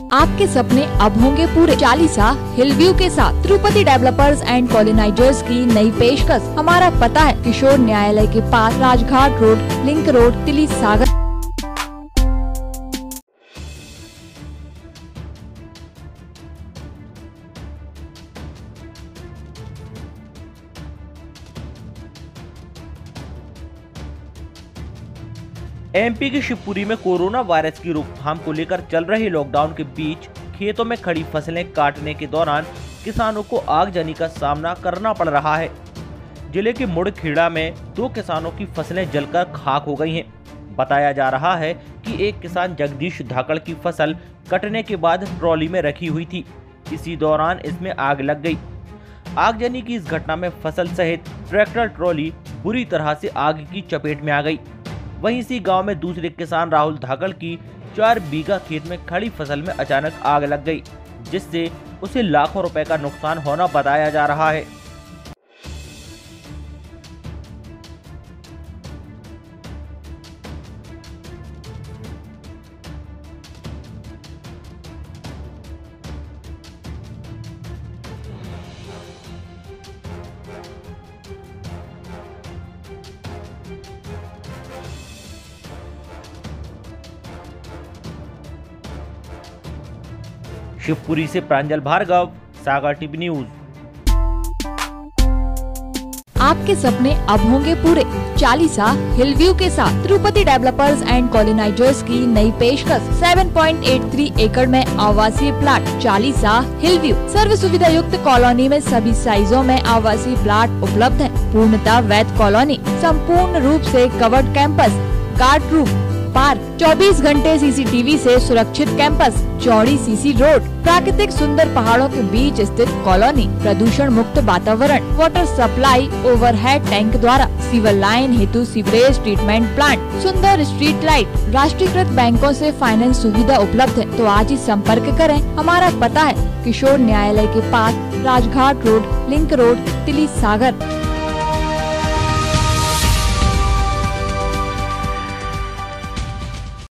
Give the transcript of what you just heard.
आपके सपने अब होंगे पूरे। चालीसा हिल व्यू के साथ तिरुपति डेवलपर्स एंड कॉलोनाइजर्स की नई पेशकश। हमारा पता है किशोर न्यायालय के पास, Rajghat road, link road, Tili Sagar. MP की शिवपुरी में कोरोना वायरस की रोकथाम को लेकर चल रहे लॉकडाउन के बीच खेतों में खड़ी फसलें काटने के दौरान किसानों को आगजनी का सामना करना पड़ रहा है। जिले के मुड़खेड़ा में 2 किसानों की फसलें जलकर खाक हो गई हैं। बताया जा रहा है कि एक किसान जगदीश धाकड़ की फसल कटने के बाद ट्रॉली में रखी हुई थी। इसी दौरान इसमें आग लग गई। आगजनी की इस घटना में फसल सहित ट्रैक्टर ट्रॉली बुरी तरह से आग की चपेट में आ गई। वहीं इसी गांव में दूसरे किसान राहुल धाकड़ की 4 बीघा खेत में खड़ी फसल में अचानक आग लग गई, जिससे उसे लाखों रुपए का नुकसान होना बताया जा रहा है। शिवपुरी से प्रांजल भार्गव, सागर टीवी न्यूज। आपके सपने अब होंगे पूरे। चालीसा हिल व्यू के साथ तिरुपति डेवलपर्स एंड कॉलोनाइजर्स की नई पेशकश। 7.83 एकड़ में आवासीय प्लाट। चालीसा हिल व्यू सर्व सुविधा युक्त कॉलोनी में सभी साइजों में आवासीय प्लाट उपलब्ध है। पूर्णतः वैध कॉलोनी, संपूर्ण रूप से covered campus, guard room, park, 24 घंटे सीसीटीवी से सुरक्षित कैंपस, चौड़ी सीसी रोड, प्राकृतिक सुंदर पहाड़ों के बीच स्थित कॉलोनी, प्रदूषण मुक्त वातावरण, वाटर सप्लाई ओवरहेड टैंक द्वारा, सीवर लाइन हेतु सीवरेज ट्रीटमेंट प्लांट, सुंदर स्ट्रीट लाइट, राष्ट्रीयकृत बैंकों से फाइनेंस सुविधा उपलब्ध है। तो आज ही संपर्क करें। हमारा पता है किशोर न्यायालय के पास, Rajghat road, link road, Tili सागर।